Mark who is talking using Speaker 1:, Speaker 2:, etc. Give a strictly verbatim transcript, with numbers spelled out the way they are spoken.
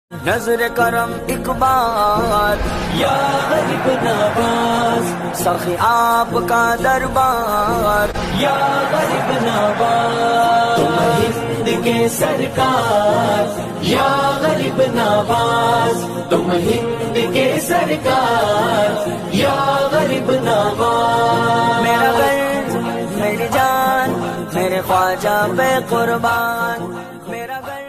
Speaker 1: नजर करम इकबाल
Speaker 2: या गरीब नवाज,
Speaker 1: सखी आपका दरबार
Speaker 2: या गरीब नवाज, तुम हिंद के सरकार, या गरीब नवाज, तुम हिंद के सरकार, या गरीब नवाज।
Speaker 1: मेरा घर मेरी जान मेरे ख्वाजा पे कुर्बान, मेरा घर